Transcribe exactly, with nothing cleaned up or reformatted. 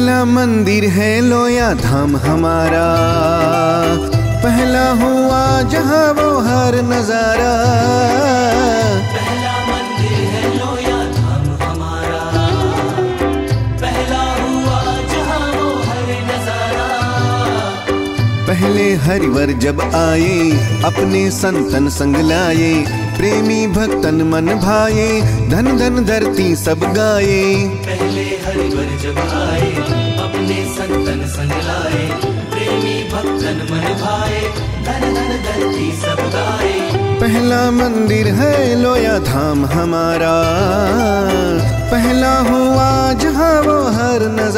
पहला मंदिर है लोया धाम हमारा, पहला हुआ जहाँ वो हर नजारा। पहला मंदिर है लोया धाम हमारा, पहला हुआ जहाँ वो हर नजारा। पहले हरिवर जब आए अपने संतन संग लाए, प्रेमी भक्तन मन भाए धन धन धरती सब गाए। पहले हरिवर जब आए अपने संतन संग लाए, प्रेमी भक्तन मन भाए धन धन धरती सब गाए। पहला मंदिर है लोया धाम हमारा, पहला हुआ जहाँ वो हर नजारा।